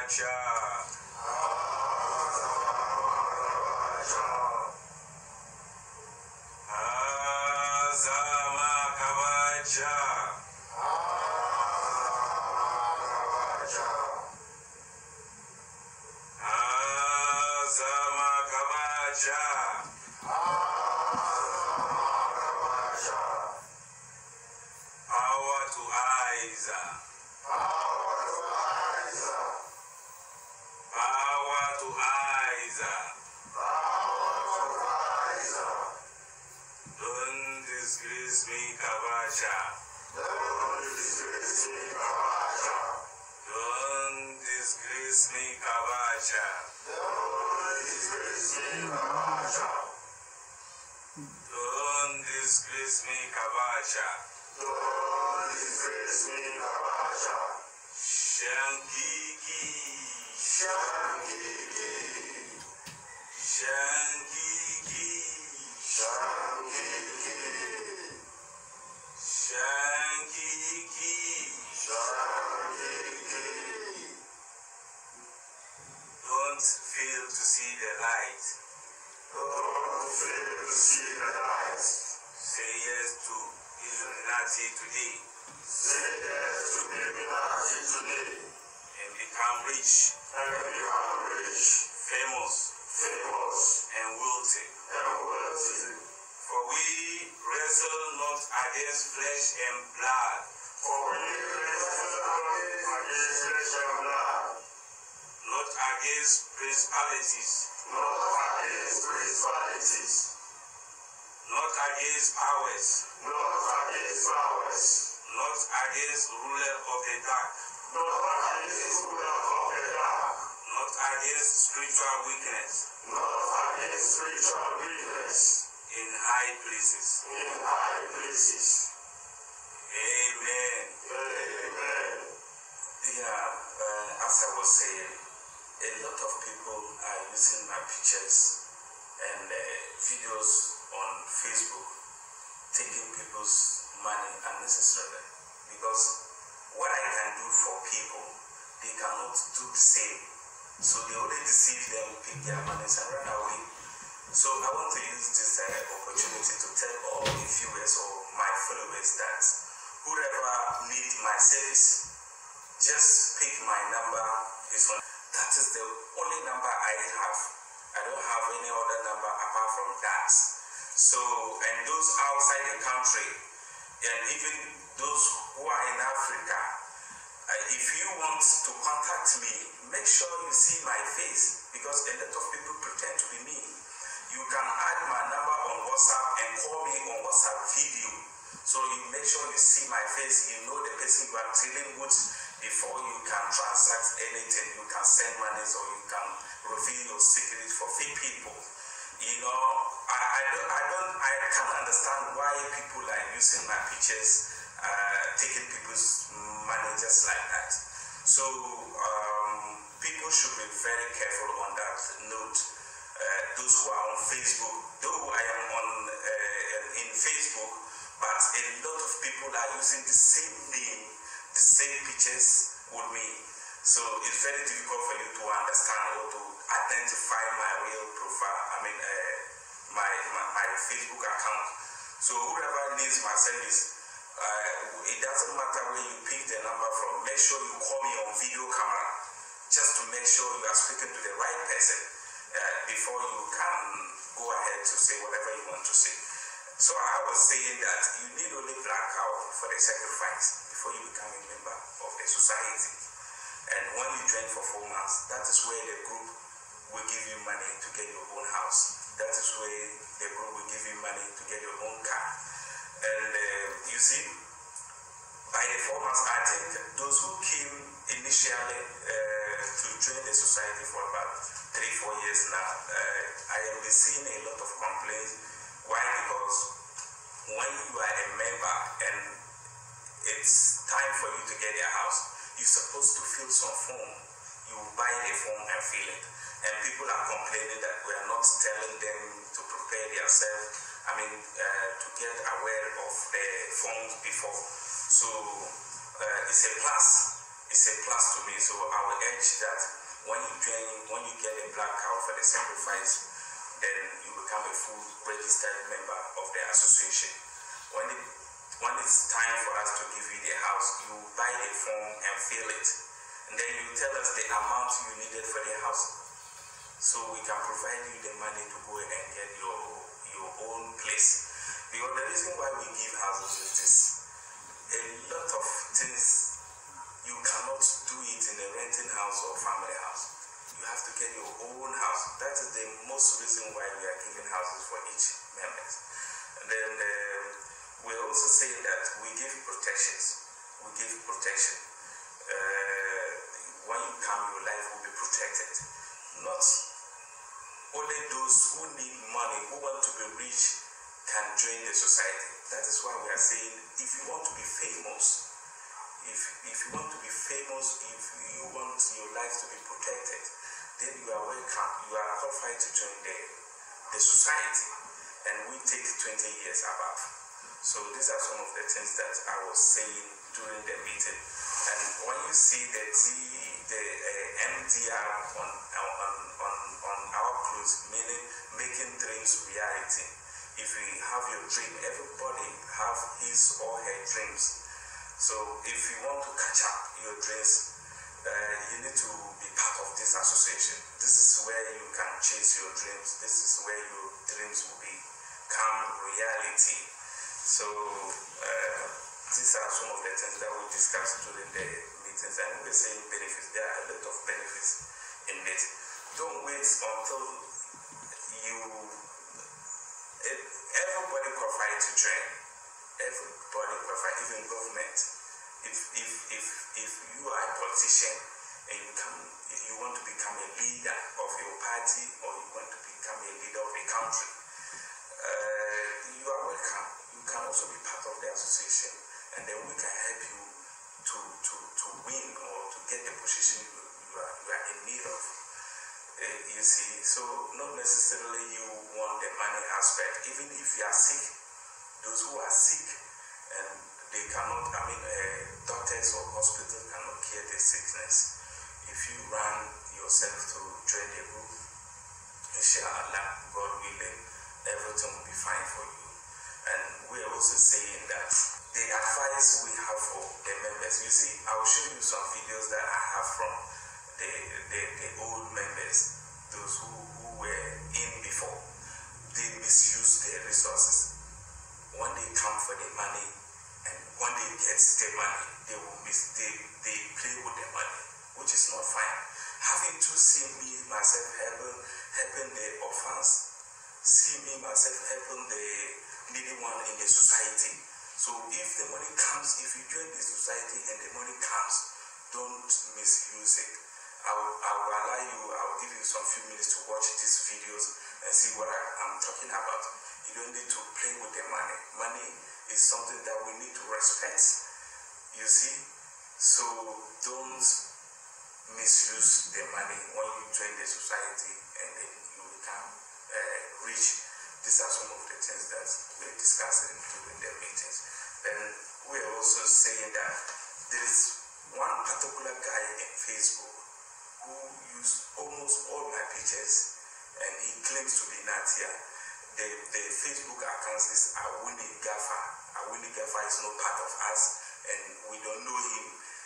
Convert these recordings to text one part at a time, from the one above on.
It's a plus to me. So I will urge that When you get a black cow for the sacrifice, then you become a full registered member of the association. When it's time for us to give you the house, you buy the form and fill it. And then you tell us the amount you needed for the house. So we can provide you the money to go and get your own place. Because the reason why we give houses is this. A lot of things you cannot do it in a renting house or family house. You have to get your own house. That is the most reason why we are giving houses for each members. And then we're also saying that we give protections. We give protection. When you come, your life will be protected. Not only those who need money, who want to be rich, can join the society. That is why we are saying, if you want to be famous, if you want to be famous, if you want your life to be protected, then you are welcome. You are qualified to join the society, and we take 20 years above. So these are some of the things that I was saying during the meeting. And when you see the MDR on our clothes, meaning making dreams reality. If you have your dream, everybody have his or her dreams. So if you want to catch up your dreams, you need to be part of this association. This is where you can chase your dreams. This is where your dreams will become reality. So these are some of the things that we discussed during the meetings. And we're saying benefits. There are a lot of benefits in it. Don't wait until everybody qualified to join. Everybody qualified, even government. If you are a politician and you want to become a leader of your party, or you want to become a leader of a country, you are welcome. You can also be part of the association, and then we can help you to win or to get the position you are in need of. You see, so not necessarily you want the money aspect. Even if you are sick, those who are sick and they cannot, doctors or hospitals cannot cure the sickness. If you run yourself to join the group, inshallah, God willing, everything will be fine for you. And we are also saying that the advice we have for the members, you see, I will show you some videos that I have from the old members, those who were in before. They misuse their resources. When they come for the money, and when they get the money, they play with the money, which is not fine. Having to see me myself helping the orphans, see me myself helping the needy one in the society. So if the money comes, if you join the society and the money comes, don't misuse it. I will allow you, I will give you some few minutes to watch these videos and see what I'm talking about. You don't need to play with the money. Money is something that we need to respect. You see? So don't misuse the money when you join the society and then you become rich. These are some of the things that we're discussing during the meetings. Then we're also saying that there is one particular guy in Facebook who used almost all my pictures, and he claims to be NAA TIA. The Facebook account is Awuni Gaffa. Awuni Gaffa is not part of us, and we don't know him.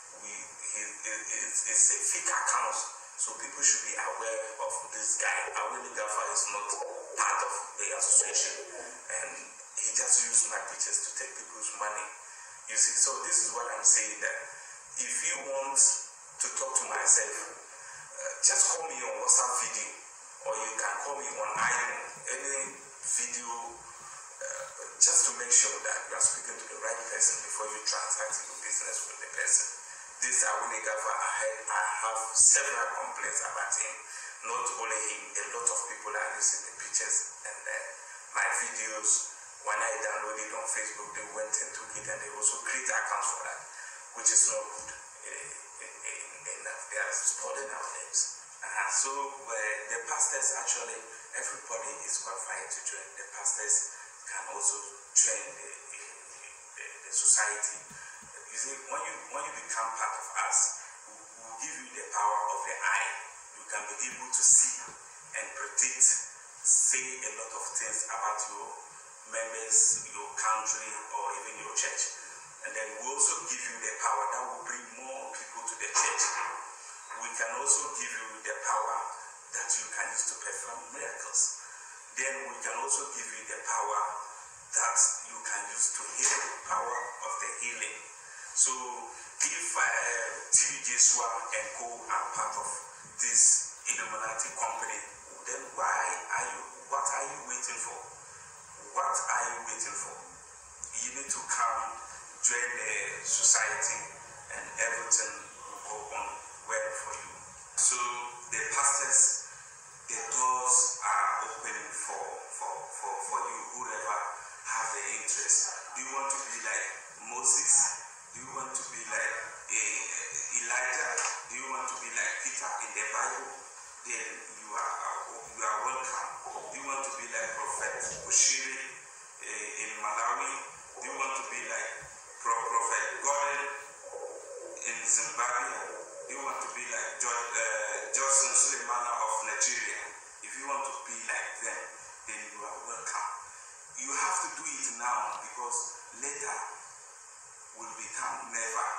It's a fake account, so people should be aware of this guy. Awuni Gaffa is not part of the association, and he just used my pictures to take people's money. You see, so this is what I'm saying, that if you want to talk to myself, just call me on WhatsApp video, or you can call me on any video, just to make sure that you are speaking to the right person before you transact your business with the person. This Awuni Gaffa, I have several complaints about him. Not only him, a lot of people are using the pictures and my videos. When I downloaded it on Facebook, they went and took it, and they also create accounts for that, which is not good. They are spoiling our names. So the pastors, actually, everybody is qualified to join. The pastors can also join the society. You see, when you become part of us, we'll give you the power of the eye. can be able to see and predict, say a lot of things about your members, your country, or even your church. And then we also give you the power that will bring more people to the church. We can also give you the power that you can use to perform miracles. Then we can also give you the power that you can use to heal, the power of the healing. So if TV Jesua and Co are part of this Illuminati company, then what are you waiting for? What are you waiting for? You need to come, join the society, and everything will go on well for you. So the pastors, the doors are opening for you, whoever have the interest. Do you want to be like Moses? Do you want to be like Elijah? Do you want to be like Peter in the Bible? Then you are welcome. Do you want to be like Prophet Bushiri in Malawi? Do you want to be like Prophet Gordon in Zimbabwe? Do you want to be like YAKUBU Sulemana of Nigeria? If you want to be like them, then you are welcome. You have to do it now, because later will become never.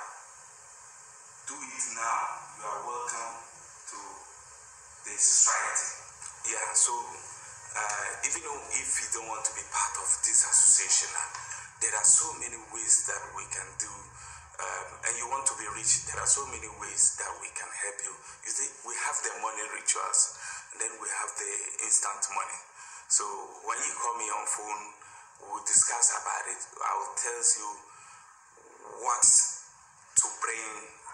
Do it now. You are welcome to the society. Yeah, so even though if you don't want to be part of this association, there are so many ways that we can do, and you want to be rich, there are so many ways that we can help you. You see, we have the money rituals, and then we have the instant money. So when you call me on phone, we'll discuss about it. I will tell you what to bring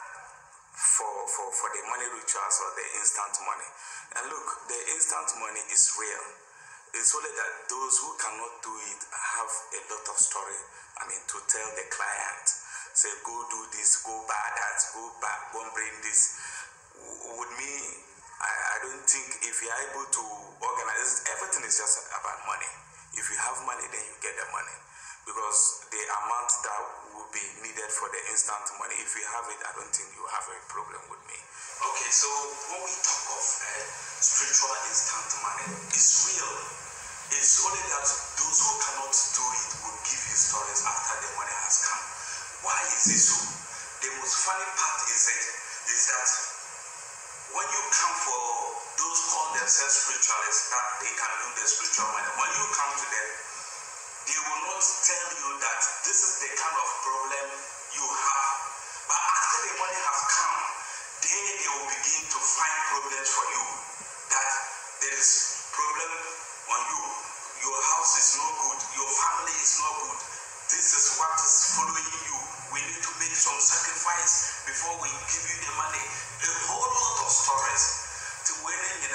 for the money rituals or the instant money. And look, the instant money is real. It's only that those who cannot do it have a lot of story, to tell the client. Say, go do this, go buy that, go and bring this. With me, I don't think if you're able to organize, everything is just about money. If you have money, then you get the money. Because the amount that will be needed for the instant money, if you have it, I don't think you have a problem with me. Okay, so when we talk of spiritual instant money, it's real. It's only that those who cannot do it will give you stories after the money has come. Why is it so? The most funny part is that when you come for those who call themselves spiritualists, that they can do the spiritual money, when you come to them, they will not tell you that this is the kind of problem you have. But after the money has come, then they will begin to find problems for you. That there is problem on you. Your house is not good. Your family is not good. This is what is following you. We need to make some sacrifice before we give you the money. A whole lot of stories. When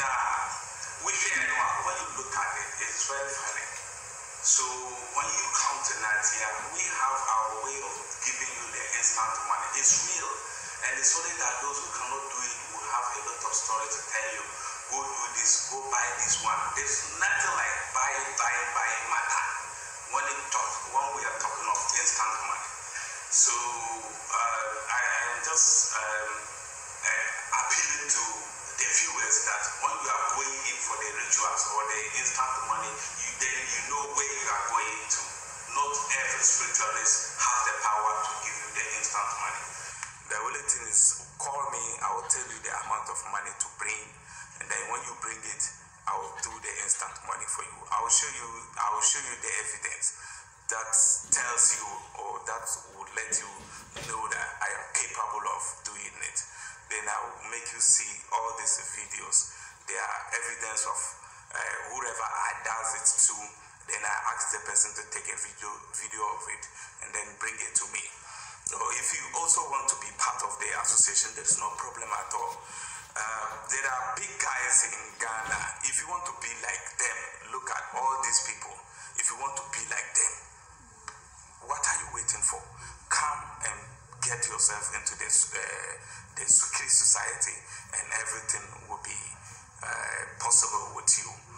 you look at it, it's very funny. So when you come to NAA TIA, we have our way of giving you the instant money. It's real. And it's only that those who cannot do it will have a lot of stories to tell you. Go do this, go buy this one. There's nothing like buy matter when we are talking of instant money. So I am just appealing to the viewers that when you are going in for the rituals or the instant money, then you know where you are going to. Not every spiritualist has the power to give you the instant money. The only thing is, call me, I will tell you the amount of money to bring, and then when you bring it, I will do the instant money for you. I will show you the evidence that tells you, or that would let you know that I am capable of doing it. Then I will make you see all these videos. They are evidence of whoever does it to. Then I ask the person to take a video of it and then bring it to me. So if you also want to be part of the association, there is no problem at all. There are big guys in Ghana. If you want to be like them, look at all these people. If you want to be like them, what are you waiting for? Come and get yourself into the secret society, and everything will be possible with you.